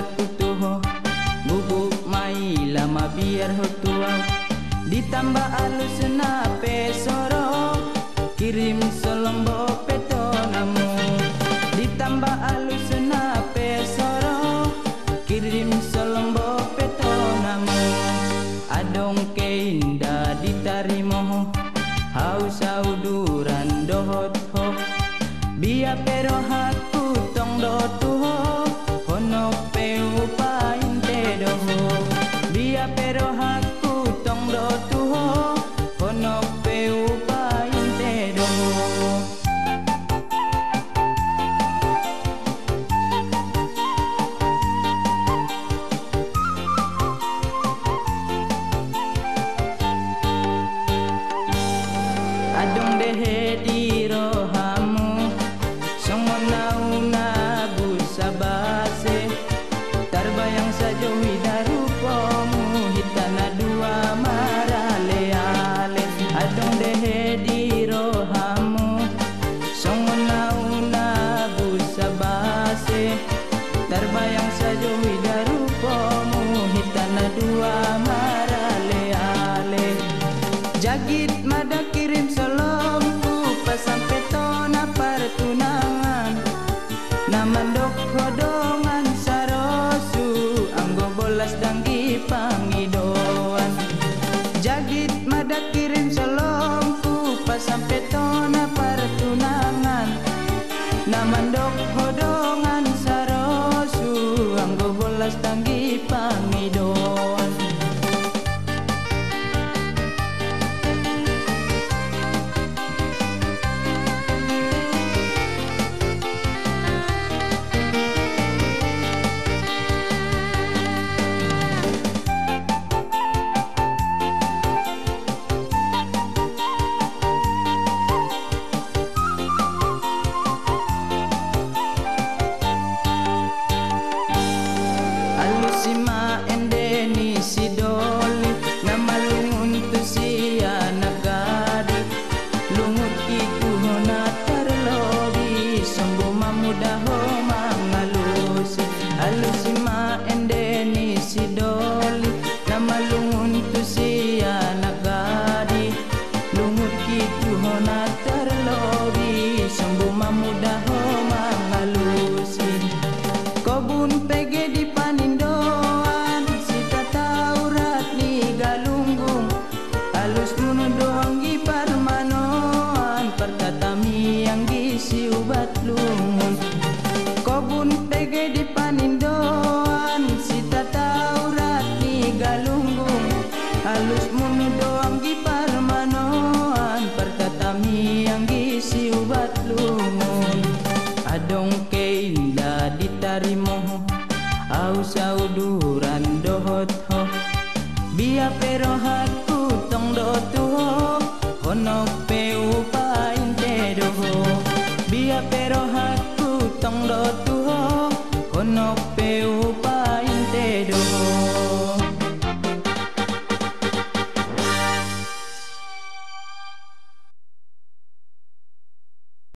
bagat kutuho, bubuk mai lama biar hotua. Ditambah alus nape soro, kirim selombo peto namu. Ditambah alus nape soro, kirim selombo peto namu. Adong keinda ditarimo, haus auduran dohot ho. Bia pero haku tong do tuho, hono peu pain te doho. Bia pero haku tong do tuho, hono peu pain te doho. Adong dehe di rohamu, songonauna busa base. Terbayang saja widarupomu, hitana dua marale-ale. Adong dehe di rohamu, songonauna busa base. Terbayang saja widarupomu, hitana dua marale-ale. Jagit mada kirim solomku, pasang petona pertunangan. Namandok hodongan sarosu, anggo bolas danggi pangidoan. Jagit mada kirim solomku, pasang petona pertunangan. Namandok hodongan sarosu, anggo bolas danggi pangidoan. Sima endeni sidoli, nama lungun tu sia nagadi. Lungut itu hona terlobi, sombo mamuda ho mangalusi. Alusima endeni sidoli, nama lungun tu sia nagadi. Lungut itu hona terlobi, sombo mamuda ho mangalusi. Kobun pege di panindoan, sita taurat ni galunggung. Alus munu doang gi parmanoan, perkatami yang gisi ubat lungun. Kobun pege di panindoan, sita taurat ni galunggung. Alus munu doang gi parmanoan, perkatami yang gisi ubat lungun. Adong keinda ditarimo, aus auduran dohot ho. Bia pero haku tong do tuho, hono peu pain te doho. Bia pero haku tong do tuho, hono